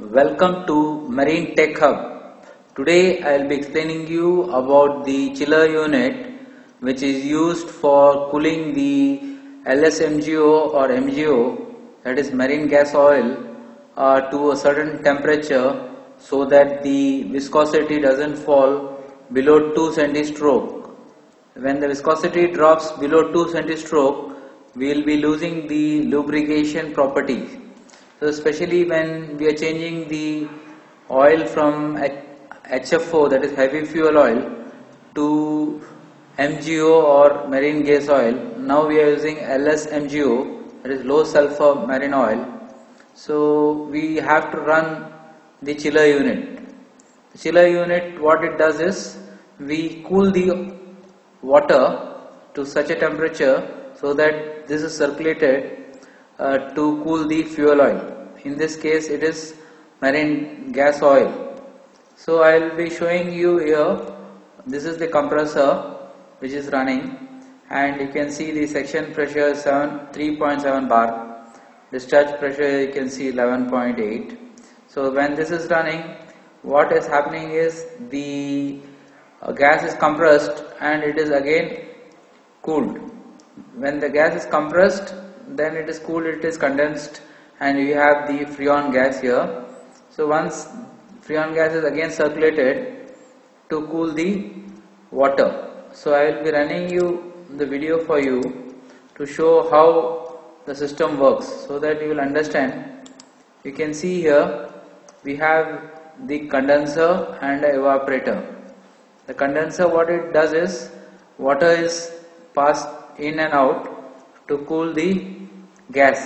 Welcome to Marine Tech Hub. Today I will be explaining you about the chiller unit which is used for cooling the LSMGO or MGO, that is marine gas oil, to a certain temperature so that the viscosity doesn't fall below 2 centistroke. When the viscosity drops below 2 centistroke, we will be losing the lubrication property. So especially when we are changing the oil from HFO, that is heavy fuel oil, to MGO or marine gas oil. Now we are using LSMGO, that is low sulfur marine oil. So we have to run the chiller unit. The chiller unit, what it does is, we cool the water to such a temperature so that this is circulated to cool the fuel oil. In this case it is marine gas oil. So I will be showing you here, this is the compressor which is running, and you can see the section pressure is 3.7 bar, discharge pressure you can see 11.8. So when this is running, what is happening is the gas is compressed and it is again cooled. When the gas is compressed, then it is cooled, it is condensed, and we have the freon gas here. So once freon gas is again circulated to cool the water. So I will be running you the video for you to show how the system works so that you will understand. You can see here we have the condenser and evaporator. The condenser, what it does is, water is passed in and out to cool the gas.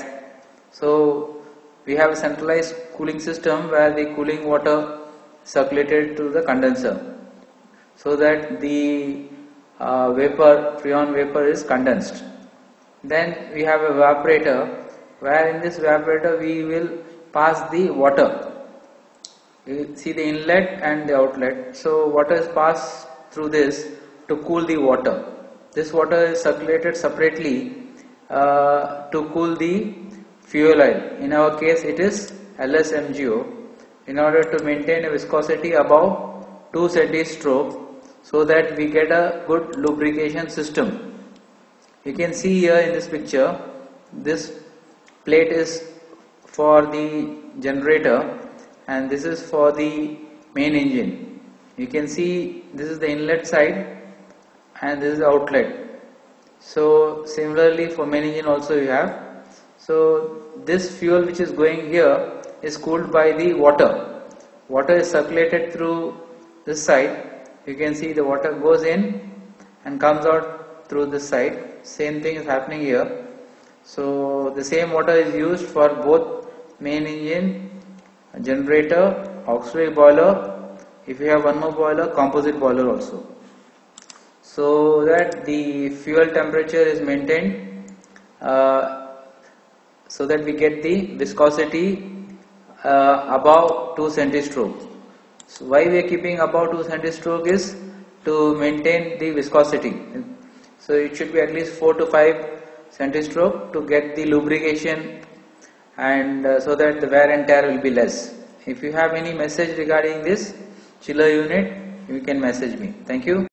So we have a centralized cooling system where the cooling water circulated to the condenser so that the freon vapor is condensed. Then we have evaporator, where in this evaporator we will pass the water. You see the inlet and the outlet. So water is passed through this to cool the water. This water is circulated separately to cool the fuel oil. In our case it is LSMGO, in order to maintain a viscosity above 2 centistroke so that we get a good lubrication system. You can see here in this picture, this plate is for the generator and this is for the main engine. You can see this is the inlet side and this is the outlet. So similarly for main engine also you have. So this fuel which is going here is cooled by the water. Water is circulated through this side. You can see the water goes in and comes out through this side. Same thing is happening here. So the same water is used for both main engine, generator, auxiliary boiler. If you have one more boiler, composite boiler also. So that the fuel temperature is maintained so that we get the viscosity above 2 centistroke. So why we are keeping above 2 centistroke is to maintain the viscosity. So it should be at least 4 to 5 centistroke to get the lubrication, and so that the wear and tear will be less. If you have any message regarding this chiller unit, you can message me. Thank you.